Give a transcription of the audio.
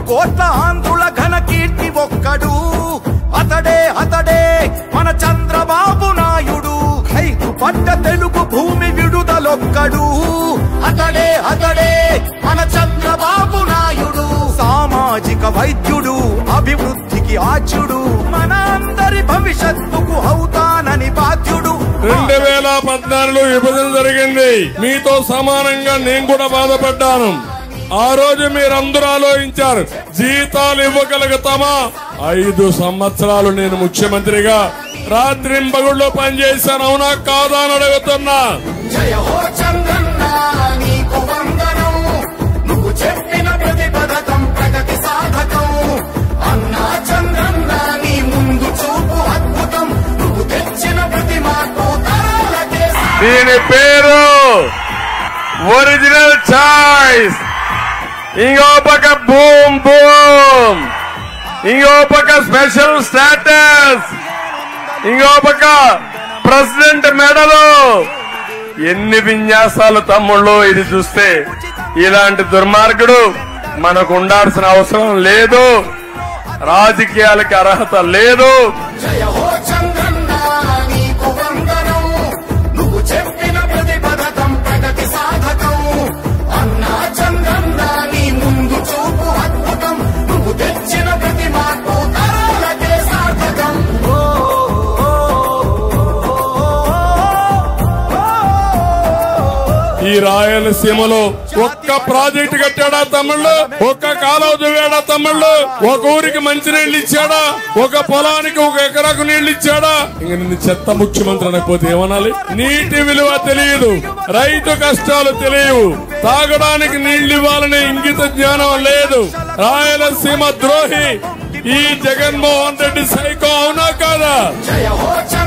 కోట్ల ఆంధ్రుల ఘన కీర్తి ఒక్కడు, అతడే అతడే మన చంద్రబాబు నాయుడు. ఖైదు పడ్డ తెలుగు భూమి విడుదలొక్కడు, అతడే అతడే మన చంద్రబాబు నాయుడు. సామాజిక వైద్యుడు, అభివృద్ధికి ఆచ్యుడు, మన అందరి భవిష్యత్తుకు అవుతానని బాధ్యుడు. 2014లో విభజన జరిగింది. మీతో సమానంగా నేను కూడా బాధపడ్డాను. ఆ రోజు మీరందరూ ఆలోచించారు, జీతాలు ఇవ్వగలుగుతామా? 5 సంవత్సరాలు నేను ముఖ్యమంత్రిగా రాత్రింబగుళ్ళో పనిచేశాను. అవునా కాదా అని అడుగుతున్నా. జయ హో చంద్రన్న నీకు వందనం, నువ్వు చెప్పిన ప్రతి పథకం ప్రగతి సాధకం. అన్నా చంద్రన్న నీ ముందు చూపు అద్భుతం, నువ్వు తెచ్చిన ప్రతి మార్పు తరాలకే. దీని పేరు ఒరిజినల్ చాయిస్. ఇంకో పక్క బూమ్ బూమ్, ఇంకో పక్క స్పెషల్ స్టేటస్, ఇంకో పక్క ప్రెసిడెంట్ మెడలు. ఎన్ని విన్యాసాలు తమ్ముళ్ళు. ఇది చూస్తే ఇలాంటి దుర్మార్గుడు మనకు ఉండాల్సిన అవసరం లేదు, రాజకీయాలకి అర్హత లేదు. జయ హో చంద్రన్న నీకు వందనం, నువ్వు చెప్పిన ప్రతి పథకం ప్రగతి సాధకం. అన్నా చంద్రన్న నీ ముందు చూపు అద్భుతం, నువ్వు తెచ్చిన ప్రతి మార్పు తరాలకే సాధకం. ఈ రాయలసీమలో ఒక్క ప్రాజెక్టు కట్టాడా తమ్ముళ్ళు? ఒక్క కాలువ దువ్వాడా తమ్ముళ్ళు? ఒక ఊరికి మంచినీళ్ళు ఇచ్చాడా? ఒక పొలానికి 1 ఎకరాకు నీళ్లు ఇచ్చాడా? ఇంక నిన్ను చెత్త ముఖ్యమంత్రి అనకపోతే ఏమనాలి? నీటి విలువ తెలియదు, రైతు కష్టాలు తెలియవు, తాగడానికి నీళ్లు ఇవ్వాలనే ఇంగిత జ్ఞానం లేదు. రాయలసీమ ద్రోహి ఈ జగన్మోహన్ రెడ్డి సైకో. అవునా కాదా? జయ హో